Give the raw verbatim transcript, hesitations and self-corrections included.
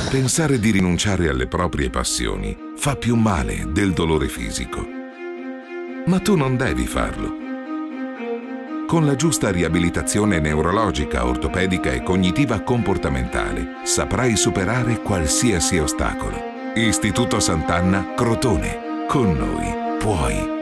Pensare di rinunciare alle proprie passioni fa più male del dolore fisico. Ma tu non devi farlo. Con la giusta riabilitazione neurologica, ortopedica e cognitiva comportamentale saprai superare qualsiasi ostacolo. Istituto Sant'Anna Crotone. Con noi puoi.